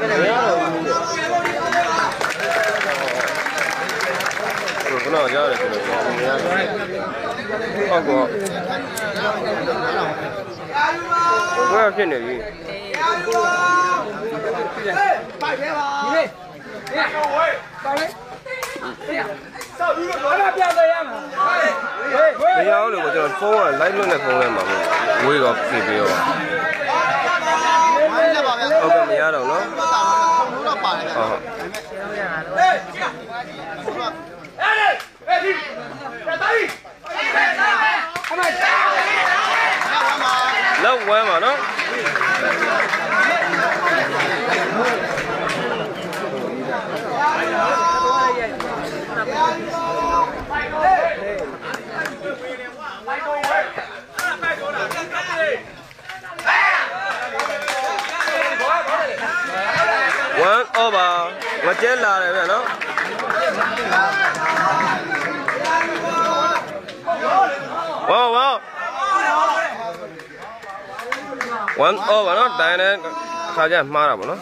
ခုနကကြားရတယ်ဆိုတော့ဟုတ်ကောဘယ်ဖြစ်နေပြီပိုက်ပဲပါဒီလေပါလေဆောက်ပြီးတော့လာပြတယ်ရမှာမရအောင်လို့ကျွန်တော်ဖုန်းက live လွတ်နဲ့ဖုန်းထဲမှာဝေးတော့ဖြေပေးရောဟုတ်ကဲ့မရတော့နော်ဟုတ်တော့ပါတယ်ဟုတ်လောက်ဝမ်းပါနော်one over မကျဲလာတယ်ဗျာနော်ဝေါဝေါone over နော်တိုင်းနဲ့ခါကျမှားတာပေါ့နော်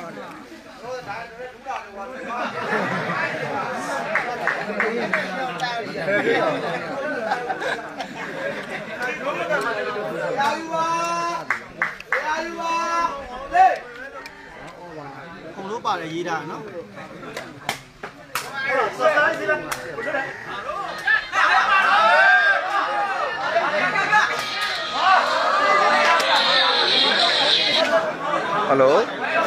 ခုံလို့ပါတယ်ရေးတာနော်ဟယ်လို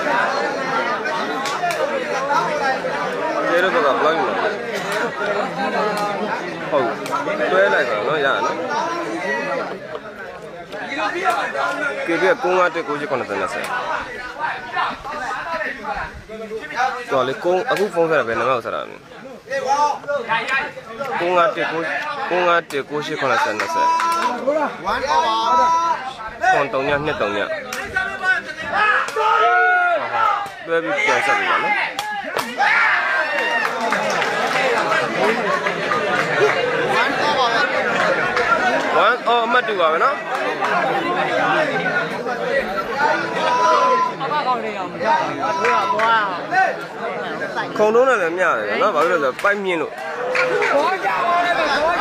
ကျေတော့ကဘလောက်ယူလဲဟုတ်တွဲလိုက်ပါနော်ရရနော်ကေပြကုန်းကတက်ကိုကြီး90နဲ့ဆက်တော်လေကုန်းအခုဖုန်းဆက်တာပဲနံပါတ်ဆက်တာကုန်းကတက်ကိုရှိ90နဲ့ဆက်1 over 3ည2 3ညတွဲပြီးပြန်ဆက်ပြီပါနော်one oh အမှတ်တူပါပဲနော်ခုံလုံးနဲ့လည်းမျှတယ်နော်ဘာလို့လဲဆိုပိုက်မြင့်လို့ဘောကြပါလေပဲဆိုင်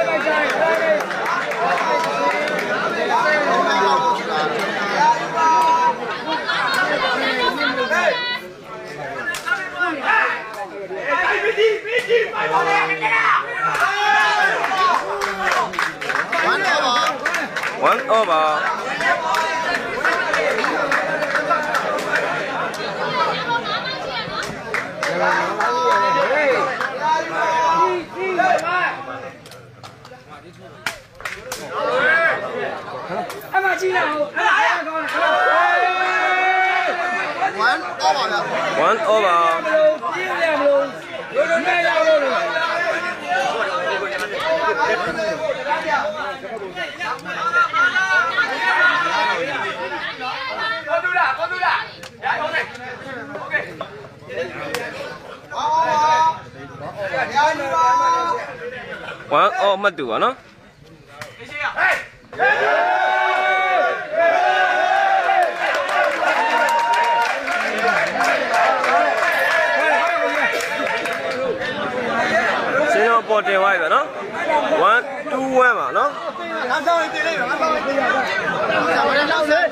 one over one over one oh မှတ်တူပါနော်စင်းတော့ပေါ်တင်သွားပြီနော်1 2 1ပါနော်ငါဆောင်ရင်တင်လိုက်ပါငါဆောင်ရင်တင်ရပါဘာလဲလောက်လေ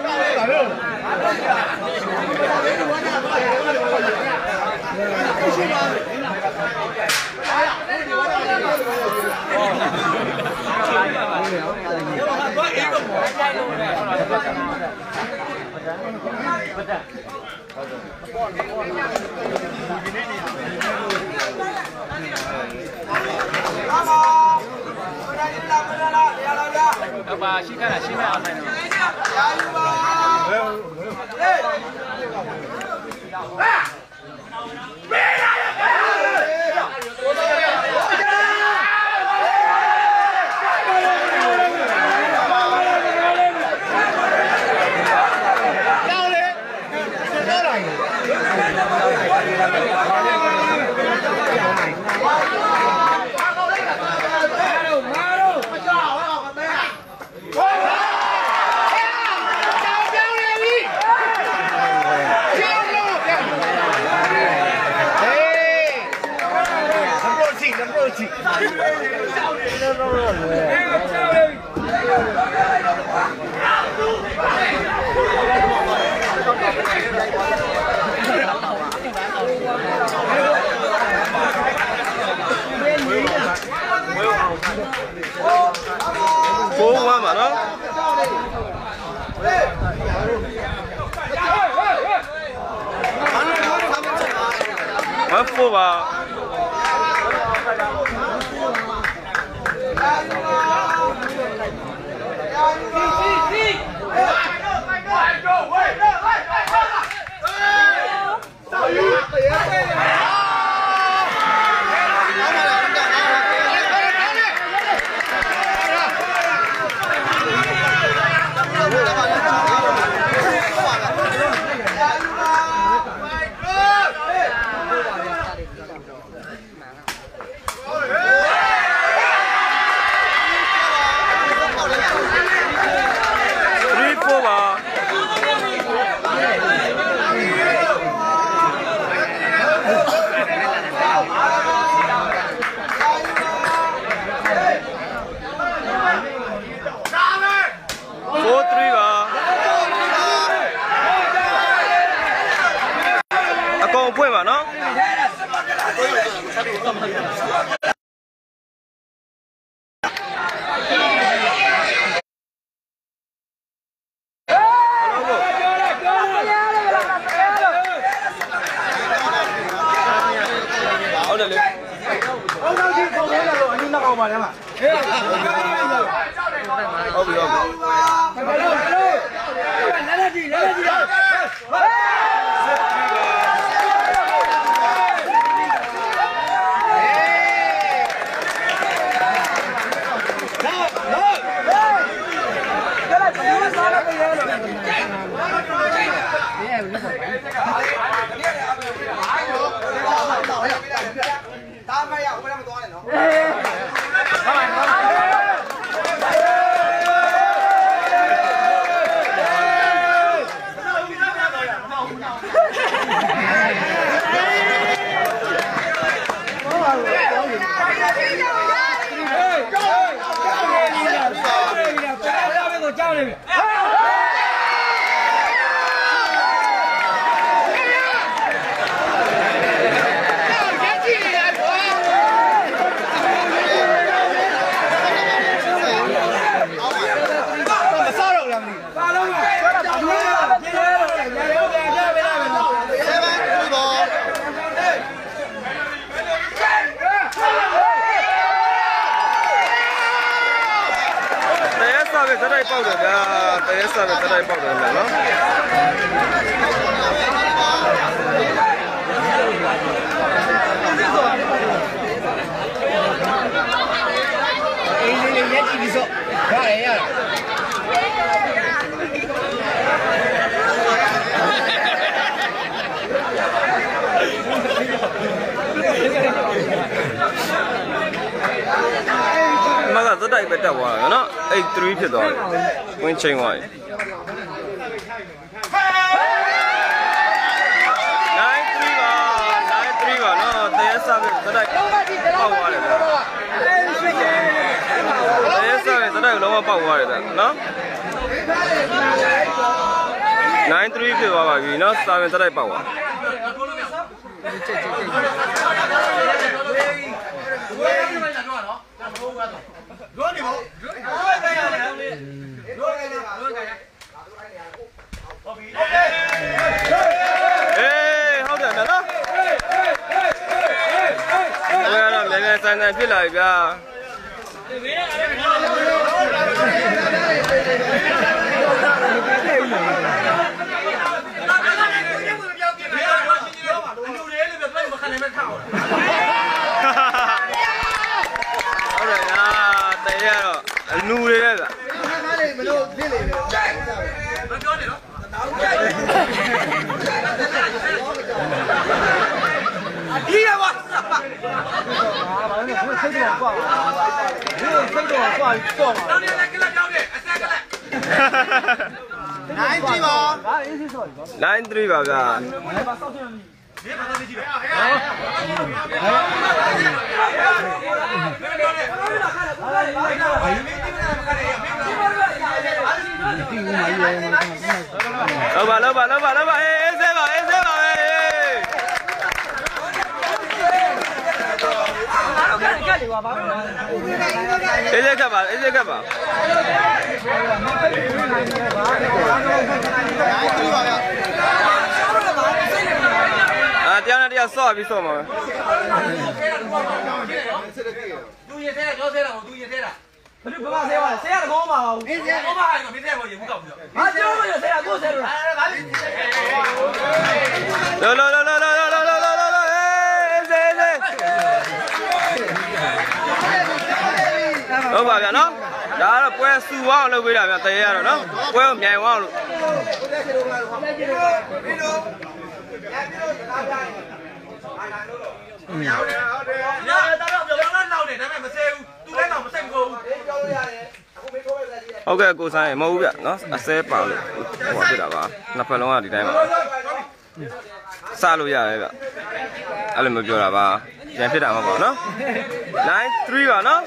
ဘာရှိခါရှိနေအောင်ဆိုင်တော့ရာယူပါဟေးမေးလာ 4-1 mà đó. 1-4 吧。ဖွင့်ပါနော်ဟုတ်တယ်လေဟုတ်တော့ဒီပုံလေးကတော့အနည်းနောက်အောင်ပါလားဟေးဟုတ်ပြီဟုတ်ပြီလက်ကြည့်ဇက်တိုက်ပေါက်တယ်ဗျာတရဲစားပဲဇက်တိုက်ပေါက်တယ်နော်အေးလေးရက်ကြည့်ပြီးဆိုရတယ်မကဇက်တိုက်ပဲတက်သွားတယ်နော်8-3ဖြစ်သွားတယ်ဝင်းချိန်သွားပြီ9-3ပါနော်တရဲစားပဲဇက်တိုက်ပေါက်သွားတယ်ဗျာတရဲစားပဲဇက်တိုက်လုံးဝပေါက်သွားတယ်ဗျာနော်9-3ဖြစ်သွားပါပြီနော်စာဝင်ဇက်တိုက်ပေါက်သွား罗尼毛，哎，好点的呢。哎呀，明明3-3ဖြစ်လာပြီဗျာ。အနူတွေတဲ့ကနားလေးမလို့ဖြစ်နေတယ်မပြောနဲ့နော်အဒီရပါဘာလို့လဲစိတ်တော့ကွာစိတ်တော့ကွာတော့တောင်းနေလက်ကလကြောင်းနေအဆက်ကလက်9-3ပါ9-3ပါဗျာလောက်ပါအေးစေးပါအေးကပ်ပါတရားနဲ့တရားဆော့ပြီးဆော့မှာပဲသူရင်သေးတာကြောဆဲတာကိုသူရင်သေးတာဘယ်လိုဘာဆဲပါလဲဆဲရတော့မအောင်အေးဆဲတော့မဟိုင်တော့မင်းသေးကိုရေဘူးတောက်ပြီးတော့ဟာကြောလို့ဆဲတာကိုဆဲလို့လားဘာလဲလောဟုတ်ပါဗျာနော်ဒါကတော့ပွဲစုဝအောင်လုပ်ပေးတာဗျာတရေရတော့နော်ပွဲကိုမြိုင်ဝအောင်လို့ဟုတ်ကဲ့ကိုဆိုင်မဟုတ်ဘူးဗျနော်အစဲပါလို့ဟောပြတာပါနှစ်ဖက်လုံးကဒီတိုင်းပါစလို့ရတယ်ဗျအဲ့လိုမျိုးပြောတာပါပြန်ဖြစ်တာမဟုတ်ပါဘူးနော် 9-3 ပါနော်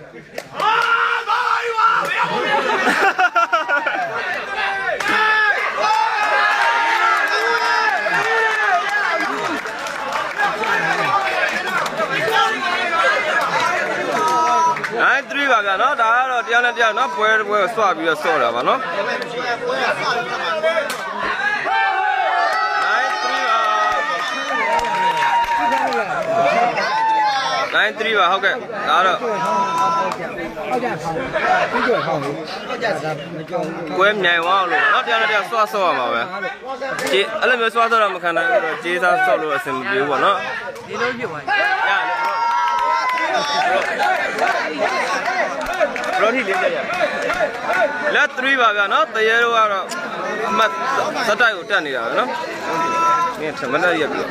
3ပါဗျာနော်ဒါကတော့တရားနဲ့တရားနော်ပွဲကိုဆွပြီးတော့ဆော့တာပါနော်9-3ပါဟုတ်ကဲ့ဒါတော့ပွဲမြိုင်ဝအောင်လို့နော်တရားနဲ့တရားဆော့ရမှာပဲကြေးအဲ့လိုမျိုးဆော့တော့မခံနိုင်ဘူးတော့ကြေးစားဆော့လို့အဆင်မပြေဘူးပေါ့နော်ဒီလိုပြသွားရောထိလေးကြရလက်3ပါဗျာနော်တရေတို့ကတော့အမှတ်စတိုက်ကိုတက်နေတာပဲနော်နင်းထမနဲ့ရက်ပြီး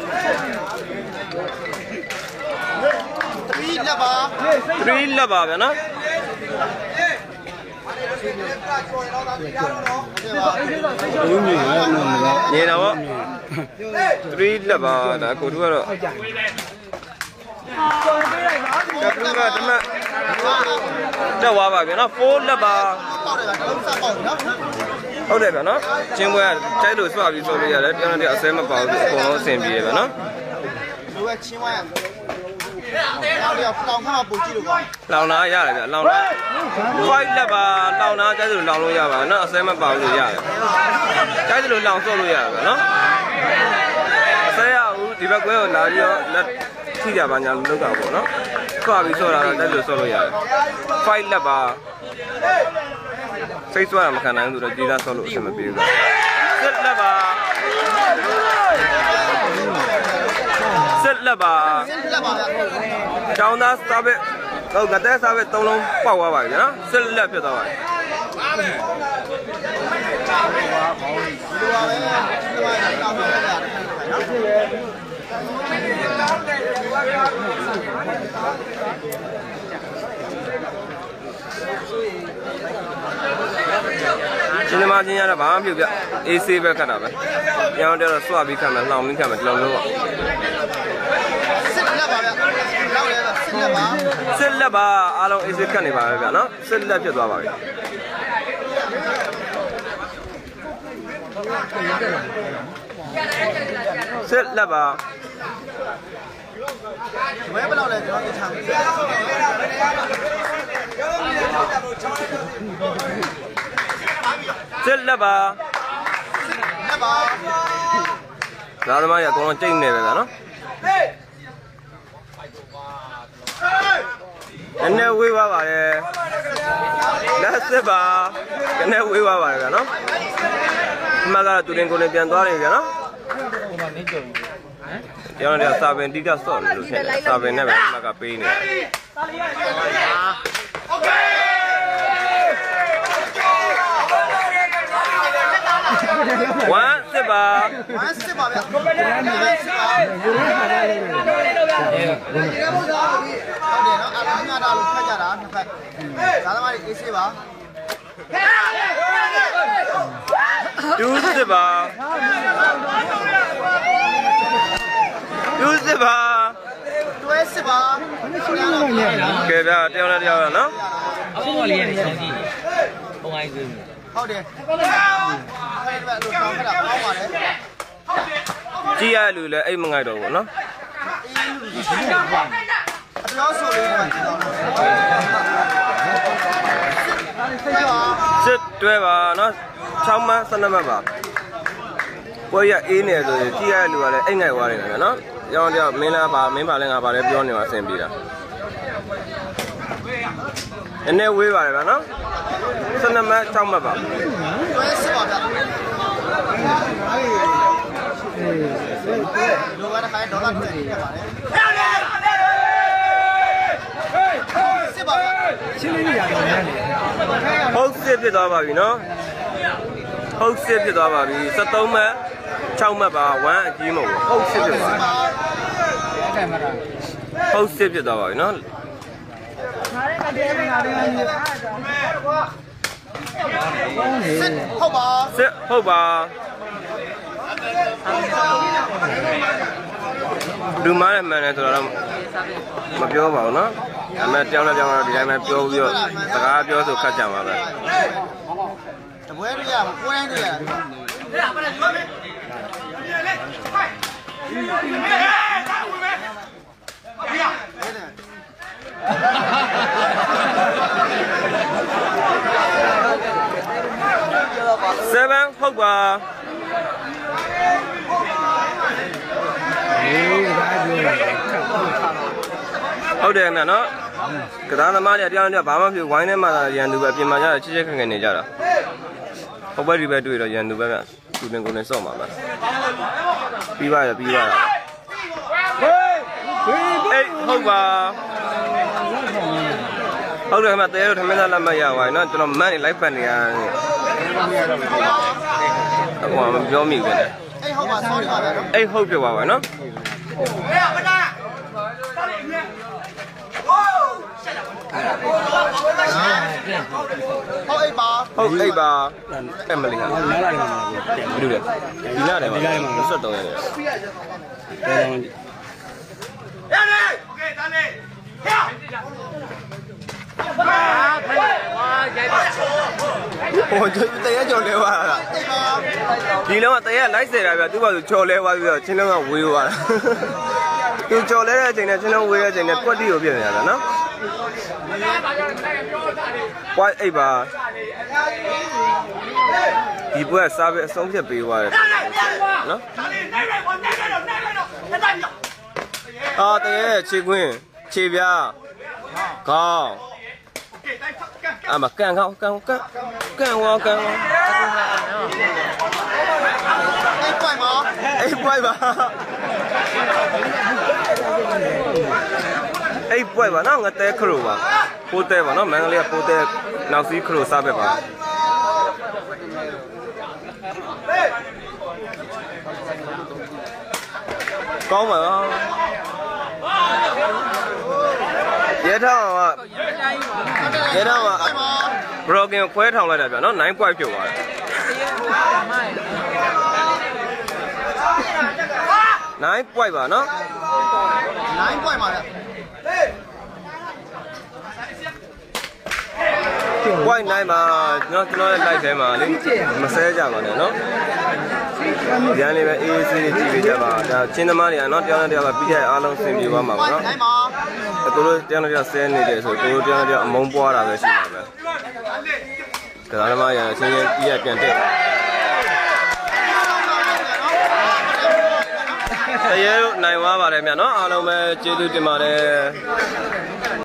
3လက်ပါဗျာနော်နေတော့3လက်ပါဒါကိုတို့ကတော့ကပ်လူကတမတက်သွားပါဗျာနော်4လက်ပါဟုတ်တယ်ဗျာနော်ချင်းပွဲကတိုက်လို့ဆွပြီးဆိုလို့ရတယ်တရားနဲ့အစဲမပါဘူးအကုန်လုံးအဆင်ပြေတယ်ဗျာနော်လူကချင်းဝိုင်းလောင်ခါပို့ကြည့်လို့ကောလောင်နာရတယ်ဗျာလောင်နာ5လက်ပါလောင်နာတိုက်လို့လောင်လို့ရပါနော်အစဲမပါဘူးလို့ရတယ်တိုက်လို့လောင်ဆော့လို့ရတယ်ဗျာနော်အစဲရဘူးဒီဘက်ကွဲကိုလာပြီးတော့လက်ထိကြပါညာလောက်တာပေါ့နော်ဆွပြီးဆော့တာတော့တိုက်လို့ဆော့လို့ရတယ်5လက်ပါစိတ်ဆွာမခံနိုင်ဘူးဆိုတော့ကြေးသားဆော့လို့အဆင်မပြေဘူး7လက်ပါကျောင်းသားစားပဲဟုတ်ကတဲ့စားပဲ3လုံးပေါက်သွားပါပြီနော်7လက်ဖြစ်သွားပါပြီရှင်မချင်းရတော့ဘာမှမဖြစ်ဗျ AC ပဲခတ်တာပဲပြောင်းတော့ဆွပြီးခတ်မယ်လှောင်ပြီးခတ်မယ်ဒီလိုလုံးပါစစ်လက်ပါအားလုံး AC ခတ်နေပါပဲဗျာနော်စစ်လက်ဖြစ်သွားပါပြီစစ်လက်ပါဝဲဘယ်လောက်လဲကျွန်တော်ချမ်းစစ်လက်ပါဒါသမားရအကုန်လုံးကြိတ်နေပဲဗျာနော်နည်းနည်းဝေးသွားပါတယ်လက်စစ်ပါနည်းနည်းဝေးသွားပါတယ်ဗျာနော်အမှကတော့တူရင်ကိုယ်နဲ့ပြန်သွားတယ်ဗျာနော်ကျောင်းထဲစာပင်တိကဆော့လို့ဖြစ်တယ်စာပင်နဲ့ပဲအမှကပေးနေတယ်โอเค1စစ်ပါဗျာစစ်ပါဗျာဟုတ်တယ်နော်အလားငါတာလို့ဖတ်ကြတာနှစ်ဖက်ဒါသမားတွေအေးဆေးပါ2စစ်ပါတယ်ဗျာတယောက်နဲ့တယောက်နော်အခုကလေးရနေချောင်းကြည့်ဘုံအိုင်းကြီးဟုတ်တယ်အဲ့ဒါလို့တောင်းတာပေါင်းပါလေကြည့်ရလူလည်းအိတ်မငိုက်တော့ဘူးနော်အပြောဆိုလေးမှကြည့်တော့စစ်တွဲပါနော်6မှတ်12မှတ်ပါပွဲရအေးနေဆိုရင်ကြည့်ရလူကလည်းအိတ်ငိုက်သွားနေတယ်နော်ရောင်းတယောက်မင်းလားပါမင်းပါလဲငါပါလဲပြောနေမှာအဆင်ပြေတာနည်းနည်းဝေးပါတယ်ဗျာနော်12မှတ်6မှတ်ပါတွဲစစ်ပါဗျာလောကတစ်ခါဒေါ်လာ20ပြပါတယ်စစ်ပါဗျာရှင်းလေးရတယ်များနေဟုတ်စစ်ဖြစ်သွားပါပြီနော်ဟုတ်စစ်ဖြစ်သွားပါပြီ73မှတ်6မှတ်ပါ1အကြီးမဟုတ်ဘူးဟုတ်စစ်ဖြစ်သွားဟုတ်စစ်ဖြစ်သွားပါပြီနော်စစ်ဟုတ်ပါစစ်ဟုတ်ပါလူမားနဲ့မှန်တယ်ဆိုတော့မပြောပါဘူးနော်အမေတယောက်နဲ့တယောက်ကတော့ဒီတိုင်းပဲပြောပြီးတော့စကားပြောဆိုခတ်ကြမှာပဲတပွဲတွေရပွဲတိုင်းတွေရ 7ဟုတ်ပါဟုတ်တယ်နော်နော်ကစားသမားတွေတရားနဲ့ဘာမှဖြစ်ဝိုင်းထဲမှာရန်သူပဲပြင်မာကြတယ်ချစ်ချစ်ခက်ခက်နေကြတာဟုတ်ပဲဒီပဲတွေ့တော့ရန်သူပဲဗျဒီပင်ကိုလည်းစော့မှာပဲပြီးပါရပြီးပါအေးဟုတ်ပါဟုတ်တယ်ခင်ဗျတဲတို့ထမင်းသားလက်မရပါဘူးเนาะကျွန်တော်မန်းနေလိုက်ပတ်နေရတယ်ဟိုမပြောမိဘူးနဲ့အေးဟုတ်ပါ sorry ပါဗျာအေးဟုတ်ပြပါပါเนาะဟုတ်အိပ်ပါဟုတ်အိပ်ပါအမလီဟာနားလိုက်မှာဘယ်လိုလဲဒီနားတယ်မှာ23ရက်တယ်ဟိုတရားကြော်လဲသွားတာဒီလုံးကတရားလိုက်စေတာဗျသူ့ဘာလို့ကြော်လဲသွားပြီးတော့ချင်းလုံးကဝေးသွားတာသူကြော်လဲတဲ့အချိန်နဲ့ချင်းလုံးဝေးတဲ့အချိန်နဲ့ကွက်တီကိုပြည့်နေရတာနော်ဝိုင်းအိပ်ပါဒီပွဲစားပဲအဆုံးဖြတ်ပေးသွားတယ်နော်တရားခြေခွင်းခြေပြားခေါင်းအမကန်ခေါင်းကန်ဝါအိပ်ပွိုင်ပါအိပ်ပွိုင်ပါအိပ်ပွိုင်ပါနော်ငါတဲခရိုပါပိုးတဲပါနော်မန်ကလေးကပိုးတဲနောက်စီးခရိုစားပဲပါကောင်းပါလားရဲထောင်ကဘရော့ကင်ခွဲထောင်လိုက်တာဗျာနော်9 point ပြုတ်သွားတယ်9 point ပါနော် 9 point ပါဗျ point 9မှာကျွန်တော်ရဲ့ live ထဲမှာလေမဆဲကြပါနဲ့နော်ဒီအနေနဲ့ AAC တွေကြည့်ပေးကြပါဒါချင်းသမားတွေကနော်တယောက်နဲ့တယောက်ကပြီးတဲ့အားလုံးဆင်ပြေသွားမှာပါနော်ကိုတို့တယောက်နဲ့တယောက်ဆဲနေတယ်ဆိုကိုတို့တယောက်နဲ့တယောက်အမုန်းပွားတာပဲရှိမှာပဲကစားသမားရချင်းချင်းပြီးရပြန်တက်တရေတို့နိုင်သွားပါတယ်မြတ်နော်အားလုံးပဲကျေးဇူးတင်ပါတယ်